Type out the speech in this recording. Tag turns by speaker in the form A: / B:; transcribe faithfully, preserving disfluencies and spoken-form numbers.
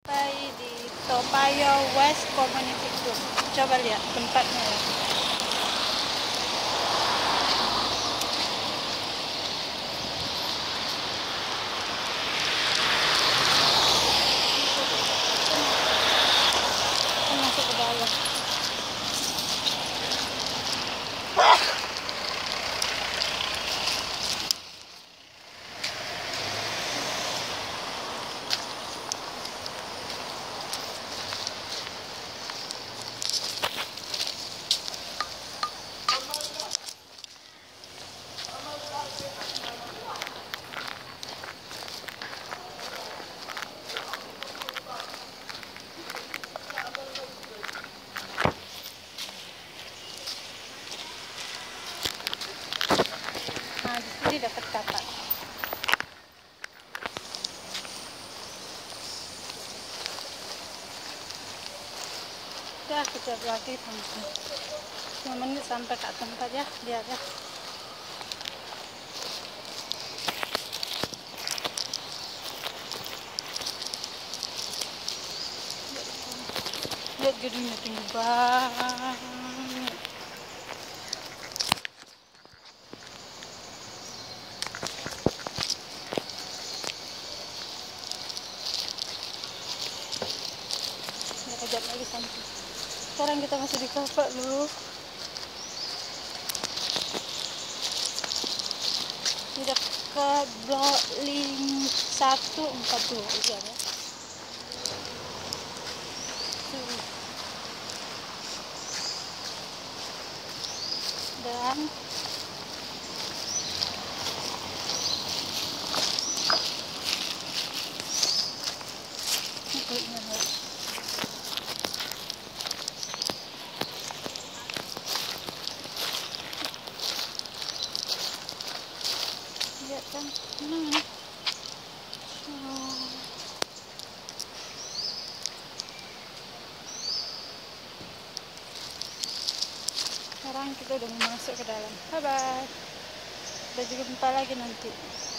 A: Sampai di Payoh West Community Group. Coba lihat tempatnya ya. Kita masuk ke dalam. Nah, di sini dapat kapak. Ya, kita lagi teman-teman. lima menit sampai ke tempat ya, lihat ya. Lihat gedungnya tinggi banget. Kejap lagi sampai. Sekarang kita masih di kapak dulu. Di dekat blok lima satu empat dua ya. Dan ini kulitnya ya. Lihat kan, hmm. Oh. Sekarang kita udah mau masuk ke dalam. Bye bye. Kita jumpa lagi nanti.